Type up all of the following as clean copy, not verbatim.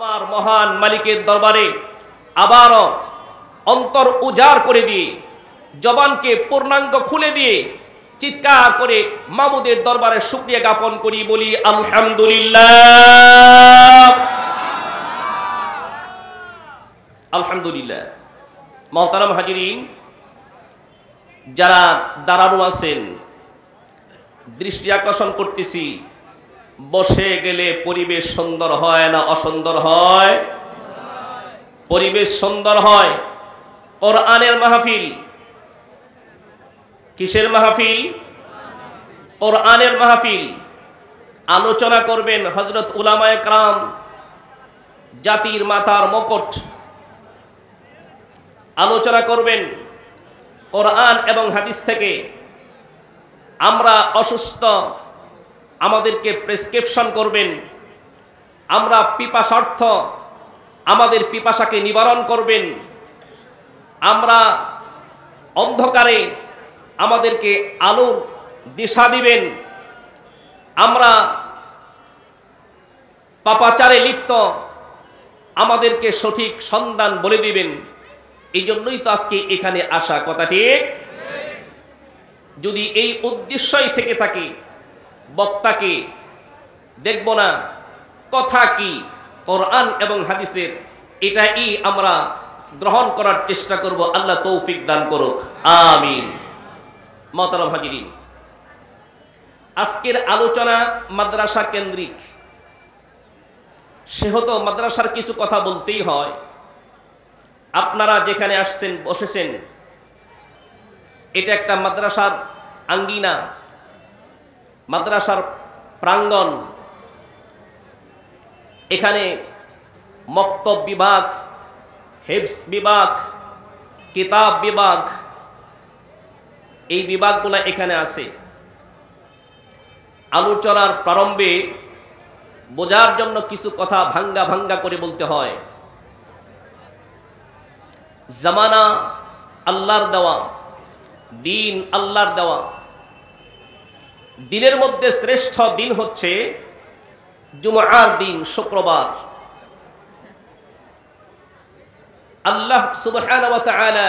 আমার মহান মালিকের দরবারে আবারও অন্তর উজাড় করে দিয়ে জবানকে পূর্ণাঙ্গ খুলে দিয়ে চিৎকার করে মাবুদের দরবারে শুকরিয়া জ্ঞাপন করি, বলি আলহামদুলিল্লাহ। আলহামদুলিল্লাহ। মুহতারাম হাজিরিন, যারা দাঁড়ানো আছেন দৃষ্টি আকর্ষণ করতেছি, বসে গেলে পরিবেশ সুন্দর হয় না অসুন্দর হয়? পরিবেশ সুন্দর হয়। কোরআনের মাহফিল। কিসের মাহফিল? কোরআনের মাহফিল। আলোচনা করবেন হযরত উলামায়ে কেরাম, জাতির মাথার মুকুট। আলোচনা করবেন কোরআন এবং হাদিস থেকে। আমরা অসুস্থ, আমাদেরকে প্রেসক্রিপশন করবেন। আমরা পিপাসার্থ, আমাদের পিপাসাকে নিবারণ করবেন। আমরা অন্ধকারে, আমাদেরকে আলোর দিশা দিবেন। আমরা পাপাচারে লিপ্ত, আমাদেরকে সঠিক সন্ধান বলে দিবেন। এই জন্যই তো আজকে এখানে আসা, কথা ঠিক? যদি এই উদ্দেশ্যই থেকে থাকে, বক্তাকে দেখব না, কথা কি কোরআন এবং হাদিসের, এটাই আমরা গ্রহণ করার চেষ্টা করব। আল্লাহ তৌফিক দান করুক, আমিন। মুহতারাম হাজিরিন, আজকের আলোচনা মাদ্রাসা কেন্দ্রিক, সেহেতু মাদ্রাসার কিছু কথা বলতেই হয়। আপনারা যেখানে আসছেন, বসেছেন, এটা একটা মাদ্রাসার আঙ্গিনা, মাদ্রাসার প্রাঙ্গণ। এখানে মক্তব বিভাগ, হিফজ বিভাগ, কিতাব বিভাগ, এই বিভাগগুলো এখানে আছে। আলোচনার প্রারম্ভে বোঝার জন্য কিছু কথা ভাঙ্গা ভাঙ্গা করে বলতে হয়। জামানা আল্লাহর দেওয়া, দিন আল্লাহর দেওয়া। দিনের মধ্যে শ্রেষ্ঠ দিন হচ্ছে জুমআর দিন, শুক্রবার। আল্লাহ সুবহানাহু ওয়া তাআলা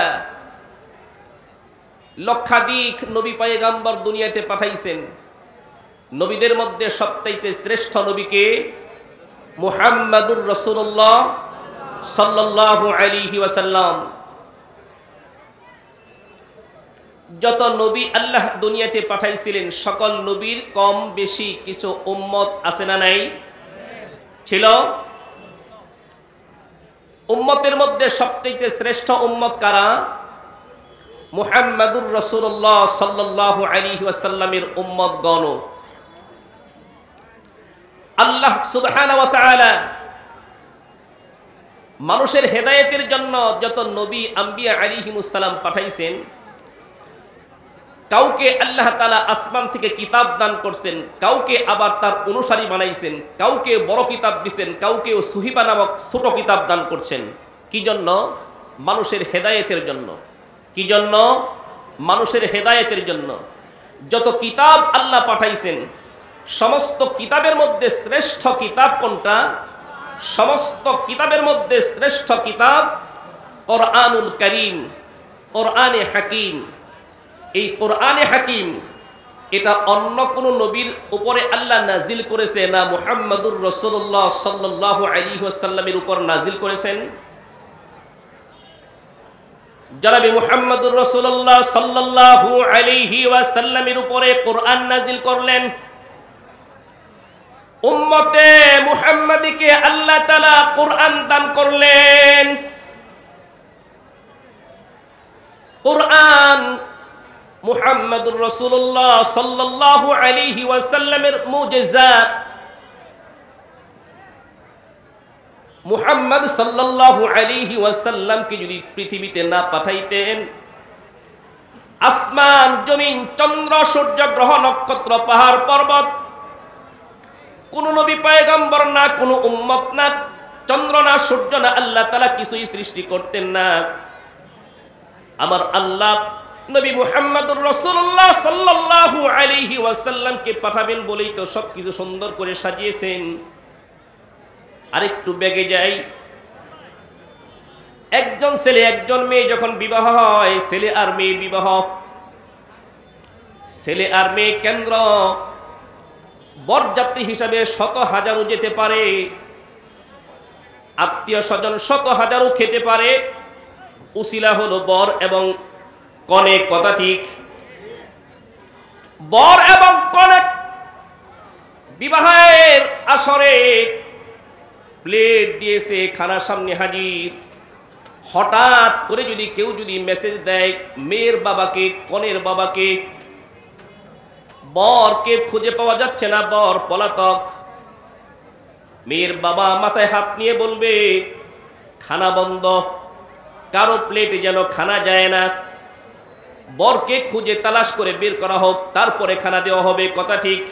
লক্ষাধিক নবী পয়গম্বর দুনিয়াতে পাঠাইছেন। নবীদের মধ্যে সবচাইতে শ্রেষ্ঠ নবীকে মুহাম্মাদুর রাসূলুল্লাহ সাল্লাল্লাহু আলাইহি ওয়াসাল্লাম। যত নবী আল্লাহ দুনিয়াতে পাঠাইছিলেন, সকল নবীর কম বেশি কিছু উম্মত আছে না নাই? ছিল। উম্মতের মধ্যে সবচেয়ে শ্রেষ্ঠ উম্মত কারা? মুহাম্মাদুর রাসূলুল্লাহ সাল্লাল্লাহু আলাইহি ওয়াসাল্লামের উম্মতগণ। আল্লাহ সুবহানাহু ওয়া তাআলা মানুষের হেদায়েতের জন্য যত নবী আম্বিয়া আলাইহিমুস সালাম পাঠাইছেন, কাউকে আল্লাহ তাআলা আসমান থেকে কিতাব দান করছেন, কাউকে আবার তার অনুসারী বানাইছেন, কাউকে বড় কিতাব দিয়েছেন, কাউকে সুহিবা নামক ছোট কিতাব দান করছেন। কি জন্য? মানুষের হেদায়েতের জন্য। কি জন্য? মানুষের হেদায়েতের জন্য। যত কিতাব আল্লাহ পাঠাইছেন, সমস্ত কিতাবের মধ্যে শ্রেষ্ঠ কিতাব কোনটা? সমস্ত কিতাবের মধ্যে শ্রেষ্ঠ কিতাব কোরআনুল কারীম, কোরআনে হাকিম। এই কোরআনে হাকিম, এটা অন্য কোন নবীর উপরে আল্লাহ নাজিল করেছে না মুহাম্মাদুর রাসূলুল্লাহ সাল্লাল্লাহু আলাইহি ওয়াসাল্লামের উপর নাজিল করেছেন? জনাবে মুহাম্মাদুর রাসূলুল্লাহ সাল্লাল্লাহু আলাইহি ওয়াসাল্লামের উপরে কোরআন নাজিল করলেন। উম্মতে মুহাম্মাদীকে আল্লাহ তাআলা কোরআন দান করলেন। কোরআন মুহাম্মাদুর রাসূলুল্লাহ সাল্লাল্লাহু আলাইহি ওয়াসাল্লামের মুজিজাত। মুহাম্মদ সাল্লাল্লাহু আলাইহি ওয়াসাল্লামকে যদি পৃথিবীতে না পাঠাইতেন, আসমান জমিন চন্দ্র সূর্য গ্রহ নক্ষত্র পাহাড় পর্বত, কোন নবী পয়গম্বর না, কোন উম্মত না, চন্দ্র না, সূর্য না, আল্লাহ তাআলা কিছুই সৃষ্টি করতেন না। আমার আল্লাহ নবী মুহাম্মদুর রাসূলুল্লাহ সাল্লাল্লাহু আলাইহি ওয়াসাল্লামকে পাঠাবেন বলেই তো সবকিছু সুন্দর করে সাজিয়েছেন। আরেকটু বেগে যাই, একজন ছেলে একজন মেয়ে যখন বিবাহ হয়, ছেলে আর মেয়ে বিবাহ, ছেলে আর মেয়ে কেন্দ্র, বরযাত্রী হিসাবে শত হাজারও যেতে পারে, আত্মীয় স্বজন শত হাজারও খেতে পারে, উসিলা হলো বর এবং কনে। কথা ঠিক? বর এবং কনে বিবাহের আসরে প্লেট দিয়েছে, খানা সামনে হাজির। হঠাৎ করে যদি কেউ যদি মেসেজ দেয় মেয়ের বাবাকে, কনের বাবাকে, বরকে খুঁজে পাওয়া যাচ্ছে না, বর পলাতক, মেয়ের বাবা মাথায় হাত নিয়ে বলবে খানা বন্ধ, কারো প্লেটে যেন খানা যায় না, বরকে খুঁজে তালাশ করে বের করা হোক, তারপরে খানা দেওয়া হবে। কথা ঠিক?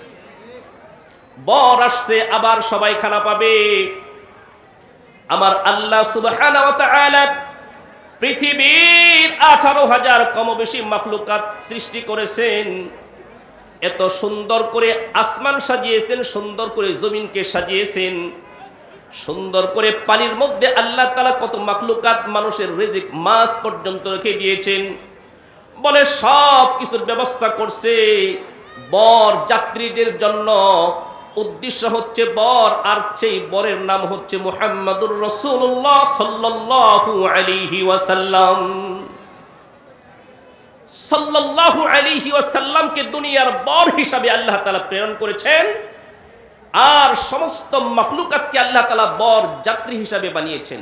বর আসছে, আবার সবাই খানা পাবে। আমার আল্লাহ সুবহানাহু ওয়া তাআলা পৃথিবীর 18,000 কম বেশি মাখলুকাত সৃষ্টি করেছেন। এত সুন্দর করে আসমান সাজিয়েছেন, সুন্দর করে জমিনকে সাজিয়েছেন, সুন্দর করে পানির মধ্যে আল্লাহ তাআলা কত মাখলুকাত, মানুষের রিজিক মাছ পর্যন্ত রেখে দিয়েছেন। বলে সব কিছুর ব্যবস্থা করছে বর যাত্রীদের জন্য। উদ্দেশ্য হচ্ছে বর, আর সেই বরের নাম হচ্ছে মুহাম্মাদুর রাসূলুল্লাহ সাল্লাল্লাহু আলাইহি ওয়াসাল্লাম। সাল্লাল্লাহু আলাইহি ওয়াসাল্লামকে দুনিয়ার বর হিসাবে আল্লাহ তাআলা প্রেরণ করেছেন, আর সমস্ত মাখলুকাতকে আল্লাহ তাআলা বর যাত্রী হিসাবে বানিয়েছেন।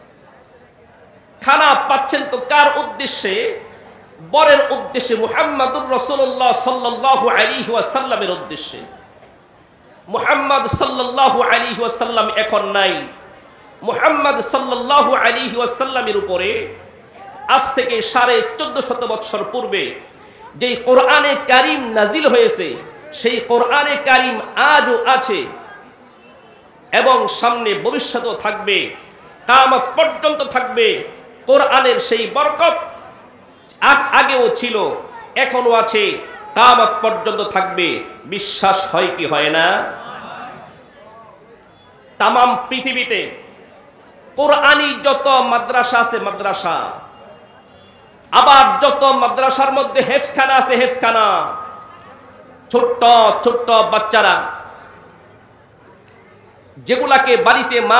খানা পাচ্ছেন তো কার উদ্দেশ্যে? বরের উদ্দেশ্যে, মুহাম্মাদুর রাসূলুল্লাহ সাল্লাল্লাহু আলাইহি ওয়াসাল্লামের উদ্দেশ্যে। মুহাম্মদ সাল্লাল্লাহু আলাইহি ওয়াসাল্লাম এখন নাই। মুহাম্মদ সাল্লাল্লাহু আলাইহি ওয়াসাল্লামের উপরে আজ থেকে 1450 বছর পূর্বে যেই কোরআনে কারীম নাজিল হয়েছে, সেই কোরআনে কারীম আজও আছে এবং সামনে ভবিষ্যতেও থাকবে, কিয়ামত পর্যন্ত থাকবে। কোরআনের সেই বরকত আগেও ছিল, এখনো আছে, কিয়ামত পর্যন্ত থাকবে। বিশ্বাস হয় কি হয় না? তামাম পৃথিবীতে কোরআনী যত মাদ্রাসা আছে, মাদ্রাসা, আবার যত মাদ্রাসার মধ্যে হেফজখানা আছে, হেফজখানা, ছোট্ট ছোট্ট বাচ্চারা যেগুলাকে বাড়িতে মা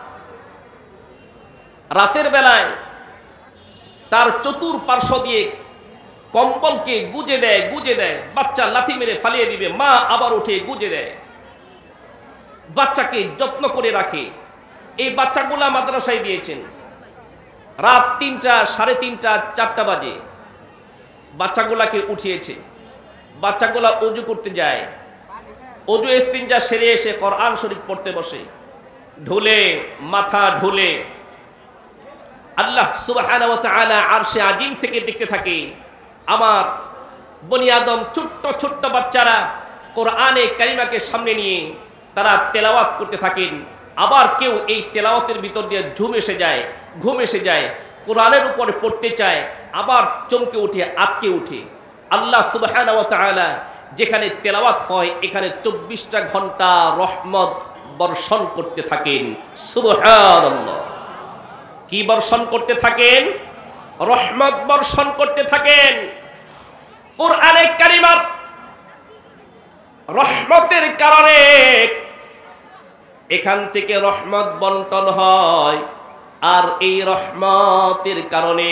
রাতের বেলায় তার চতুর্পার্শ্ব দিয়ে কম্বলকে গুজে দেয়, বাচ্চা লাথি মেরে ফালিয়ে দিবে, মা আবার উঠে গুজে দেয়, বাচ্চাকে যত্ন করে রাখে। এই বাচ্চাগুলা মাদ্রাসায় দিয়েছেন। রাত 3টা, 3:30, 4টা বাজে বাচ্চাগুলাকে উঠিয়েছে। বাচ্চাগুলা ওযু করতে যায়, ওযু ইস্তিনজা সেরে এসে কোরআন শরীফ পড়তে বসে, ঢুলে মাথা ঢুলে আল্লাহ সুবহানাহু ওয়া তাআলা আরশে আজিম থেকে দেখতে থাকে আমার বনি আদম ছোট্ট ছোট্ট বাচ্চারা কোরআনে কারিমাকে সামনে নিয়ে তারা তেলাওয়াত করতে থাকেন। আবার কেউ এই তেলাওয়াতের ভিতর দিয়ে ঘুম এসে যায়, কোরআনের উপরে পড়তে চায়, আবার চমকে উঠে, আটকে উঠে। আল্লাহ সুবহানাহু ওয়া তাআলা যেখানে তেলাওয়াত হয়, এখানে 24টা ঘন্টা রহমত বর্ষণ করতে থাকেন। সুবহানাল্লাহ। কি বর্ষণ করতে থাকেন? রহমত বর্ষণ করতে থাকেন। কোরআনে কারিমার রহমতের কারণে এখান থেকে রহমত বন্টন হয়, আর এই রহমতের কারণে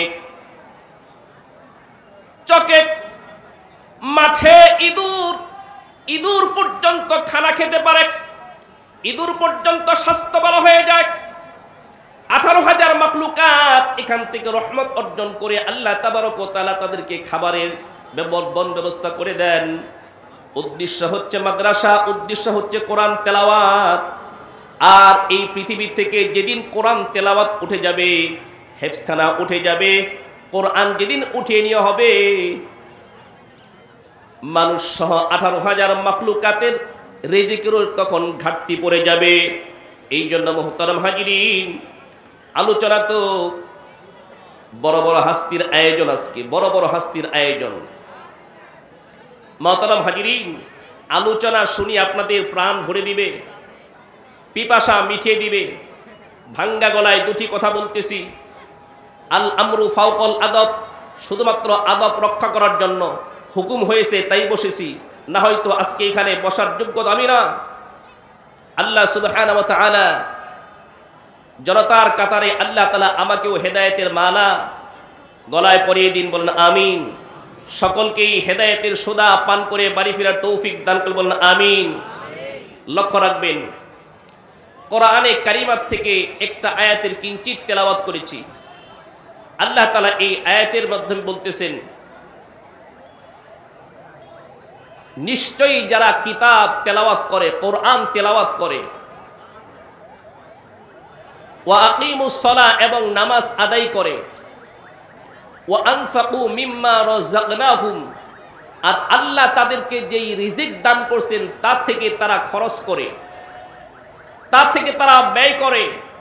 চকে মাঠে ইঁদুর পর্যন্ত খানা খেতে পারে, ইঁদুর পর্যন্ত স্বাস্থ্য ভালো হয়ে যায়। 18,000 মাখলুকাত এখান থেকে রহমত অর্জন করে আল্লাহ তাবারক ওয়া তাআলা তাদেরকে খাবারের ব্যবস্থা করে দেন। উদ্দেশ্য হচ্ছে মাদ্রাসা, উদ্দেশ্য হচ্ছে কোরআন তেলাওয়াত। আর এই পৃথিবী থেকে যেদিন কোরআন তেলাওয়াত উঠে যাবে, হেফজখানা উঠে যাবে, কোরআন যেদিন উঠিয়ে নেওয়া হবে, মানুষ সহ 18,000 মাখলুকাতের রিজিকেরও তখন ঘাটতি পড়ে যাবে। এই জন্য মুহতারাম হাজিরিন, আলোচনা তো বড় বড় হাস্তির আয়োজন, আজকে বড় বড় হাস্তির আয়োজন। মুহতারাম হাজিরিন, আলোচনা শুনি আপনাদের প্রাণ ভরে দিবে। পিপাসা মিটিয়ে দিবে। ভাঙ্গা গলায় দুটি কথা বলতেছি, আল আমরু ফাওকাল আদব, শুধুমাত্র আদব রক্ষা করার জন্য হুকুম হয়েছে তাই বসেছি, না হয়তো আজকে এখানে বসার যোগ্যতা আমি না। আল্লাহ সুবহানাহু ওয়া তাআলা জনতার কাতারে আল্লাহ তাআলা আমাকেও হেদায়েতের মালা গলায় পরিয়ে দিন, বলেন আমিন। সকলকেই হেদায়েতের সুদা পান করে বাড়ি ফেরার তৌফিক দান করুন, বলেন আমিন। লক্ষ্য রাখবেন, কোরআনে কারিমাত থেকে একটা আয়াতের কিঞ্চিত তেলাওয়াত করেছি। আল্লাহ তাআলা এই আয়াতের মাধ্যমে বলতেছেন, নিশ্চয়ই যারা কিতাব তেলাওয়াত করে, কোরআন তেলাওয়াত করে, ওয়া আকিমুস সালাহ এবং নামাজ আদায় করে, ওয়া আনফাকু মিম্মা রাযাকনাহুম আর আল্লাহ তাদেরকে যেই রিজিক দান করছেন তার থেকে তারা খরচ করে, তার থেকে তারা ব্যয় করে,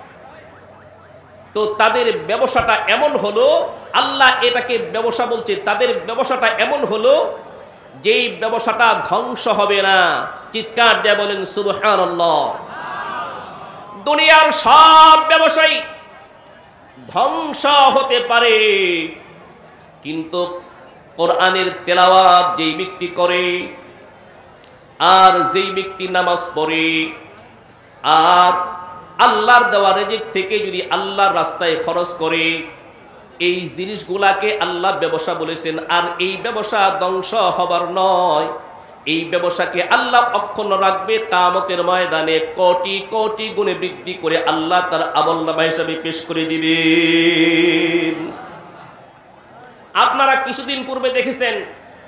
তো তাদের ব্যবসাটা এমন হলো, আল্লাহ এটাকে ব্যবসা বলছে, তাদের ব্যবসাটা এমন হলো যেই ব্যবসাটা ধ্বংস হবে না। চিৎকার দিয়ে বলেন সুবহানাল্লাহ। দুনিয়ার সব ব্যবসায়ী ধ্বংস হতে পারে, কিন্তু কোরআনের তেলাওয়াত যেই ব্যক্তি করে আর যেই ব্যক্তি নামাজ পড়ে আর আল্লাহর দেওয়া রিজিক থেকে যদি আল্লাহর রাস্তায় খরচ করে, এই জিনিসগুলাকে আল্লাহ ব্যবসা বলেছেন। আর এই ব্যবসা ধ্বংস হবার নয়, এই ব্যবসাকে আল্লাহ অক্ষুণ্ণ রাখবে, কিয়ামতের ময়দানে কোটি কোটি গুণে বৃদ্ধি করে আল্লাহ তার আমলনামা হিসাবে পেশ করে দিবেন। আপনারা কিছুদিন পূর্বে দেখেছেন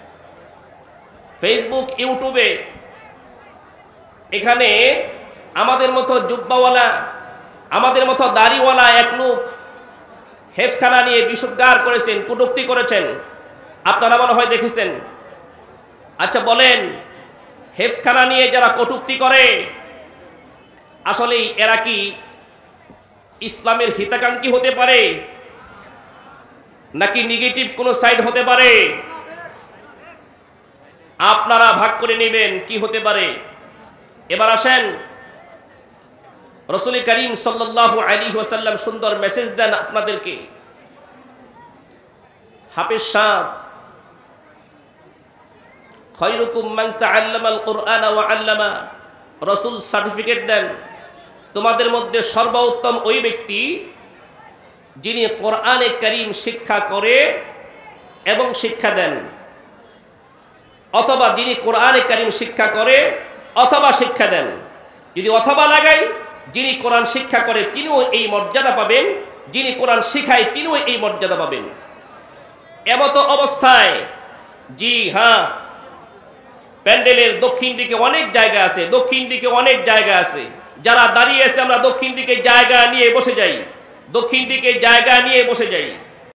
ফেসবুক, ইউটিউবে, এখানে আমাদের মতো জুব্বাওয়ালা, আমাদের মতো দাড়িওয়ালা এক লোক হেফজখানা নিয়ে বিশুদ্ধার করেছেন, কটূক্তি করেছেন। আপনারা মনে হয় দেখেছেন। আচ্ছা বলেন, হেফজখানা নিয়ে যারা কটূক্তি করে, আসলে এরা কি ইসলামের হিতাকাঙ্ক্ষী হতে পারে নাকি নেগেটিভ কোনো সাইড হতে পারে? আপনারা ভাগ করে নেবেন কি হতে পারে। এবার আসেন, রাসূল করিম সাল্লাল্লাহু আলাইহি ওয়াসাল্লাম সুন্দর মেসেজ দেন আপনাদেরকে। হাফেজ সাহেব, খায়রুকুম মান তাআল্লামাল কুরআন ওয়া আল্লামা, রাসূল সার্টিফিকেট দেন, তোমাদের মধ্যে সর্বোত্তম ওই ব্যক্তি যিনি কোরআনে কারীম শিক্ষা করে এবং শিক্ষা দেন, অথবা যিনি কোরআনে কারীম শিক্ষা করে অথবা শিক্ষা দেন। যদি অথবা লাগাই, যিনি কোরআন শিক্ষা করে তিনিও এই মর্যাদা পাবেন, যিনি কোরআন শিখায় তিনিও এই মর্যাদা পাবেন। এমত অবস্থায়, জি হ্যাঁ, প্যান্ডেলের দক্ষিণ দিকে অনেক জায়গা আছে, দক্ষিণ দিকে অনেক জায়গা আছে, যারা দাঁড়িয়ে আছে আমরা দক্ষিণ দিকে জায়গা নিয়ে বসে যাই, দক্ষিণ দিকে জায়গা নিয়ে বসে যাই।